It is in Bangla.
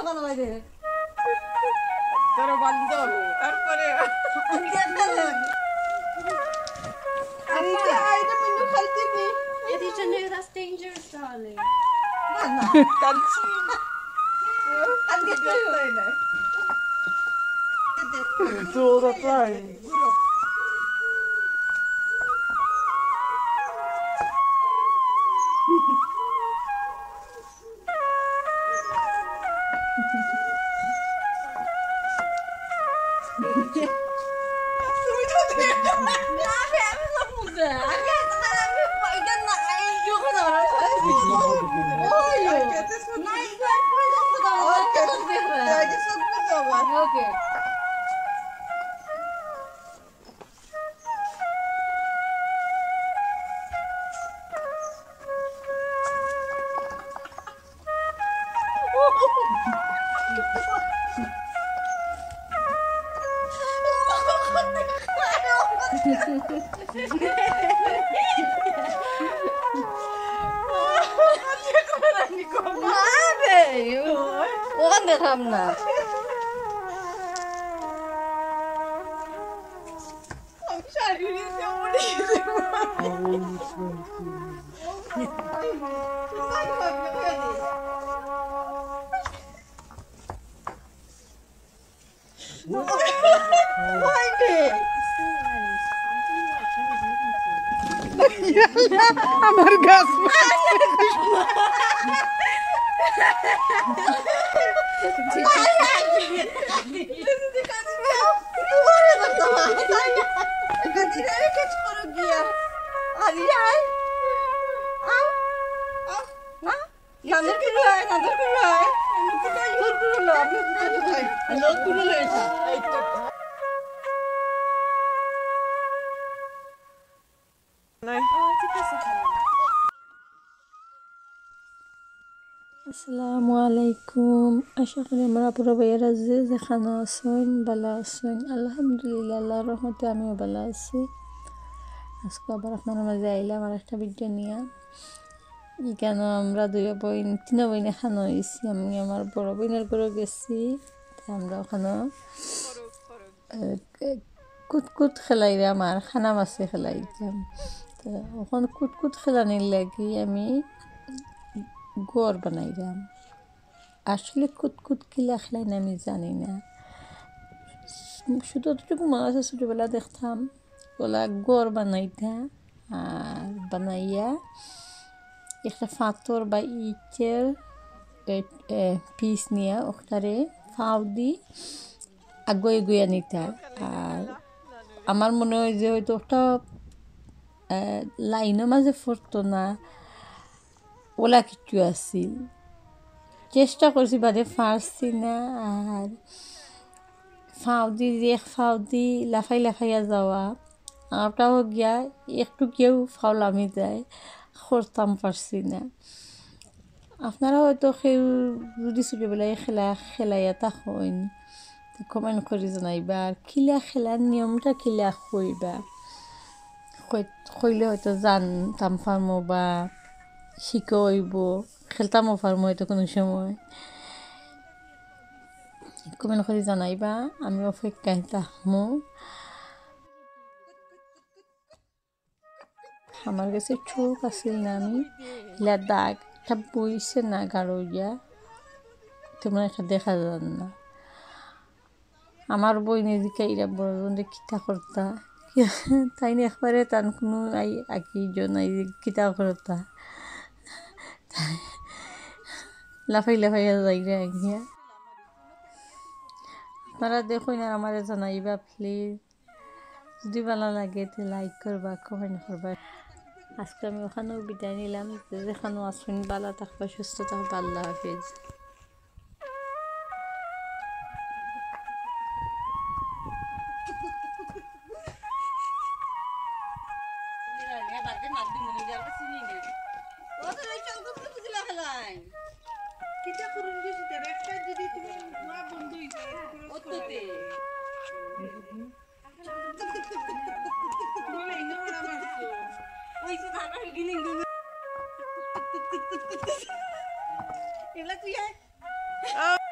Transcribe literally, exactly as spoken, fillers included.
কোনো লাগে তোর বন্ধ তারপরে আরে এটা Minu খাইতেনি It is a new that's dangerous, darling. না না কালছি আজকে তুই হই না তোরা তাই তুমি তো না আমি সব বুঝে আগে আমি এটা না এই যখন আমরা ওই না ইগার পুরো দেখো দাও ওকে এটা সব বুঝো ওকে ওখান দেখাম না আমার গাছ আসসালামু আলাইকুম আশা করি আমরা পুরো ভাইয়েরা যে যেখানে আছেন ভালো আছেন আলহামদুলিল্লাহ আল্লাহর রহমতে আমিও ভালো আছি আজকে আবার আপনার মাঝে আইলাম আর একটা ভিডিও নিয়ে এখানে আমরা দুই বোন তিন বোনে খানো হয়েছি আমি আমার বড় বোনের ঘরে গেছি আমরা ওখানে কুতকুত খেলাইলাম আর খানা মাছে খেলাইতাম তো ওখানে কুতকুত খেলানির লাগি আমি গড় বানাইলাম আসলে কুতকুত কিলা খেলাই না আমি জানি না শুধু অতটুকু মনে আছে ছোটোবেলা দেখতাম ওলা গড় বানাইতা আর বানাইয়া একটা পাথর বা ইটের পিস নিয়ে ওখানে ফাউ দি আগুয়ে গুয়া নিতা আর আমার মনে হয় যে হয়তো একটা লাইনের মাঝে পড়তো না ওলা কিছু আছিল চেষ্টা করছি বাদে পারছি না আর ফাউ দি এক ফাউ দি লাফাই লাফাইয়া যাওয়া আরটাও গিয়া একটু কেউ ফাউলামি যায় করতাম পারছি না আপনারা হয়তো কেউ যদি ছোটোবেলায় খেলা খেলাইয়া থাকেন কমেন্ট করে জানাইবা আর খিলা খেলার নিয়মটা খিলা কইবা কইলে হয়তো জানতাম পারমো বা শিখইব খেলতামও পারমো হয়তো কোনো সময় কমেন্ট করে জানাইবা আমি অপেক্ষায় থাকবো আমার কাছে চোখ আছিল না আমি ইলা দাগ একটা বইছে না গাঢ় ইয়া তোমরা একটা দেখা যান না আমার বই নিদিকে এরা বড় বোনরে কিতা করতা তাই না একবারে তার কোনো আই আঁকি জনাই কিতা করতা লাফাই লাফাইয়া যাইরা গিয়া আপনারা দেখুন আর আমার জানাইবা প্লিজ যদি ভালো লাগে তো লাইক করবা কমেন্ট করবা আজকে আমি ওখানেও বিদায় নিলাম যেখানেও আসুন ভালো থাকবা সুস্থ থাকবা আল্লাহ হাফিজ কিটা করুন গেছি তার একটা যদি তুমি মা বন্ধু হইছে ওততে তুমি লাইনো না মারছো ওইছে থাকা গিনিং এলা তুই আয়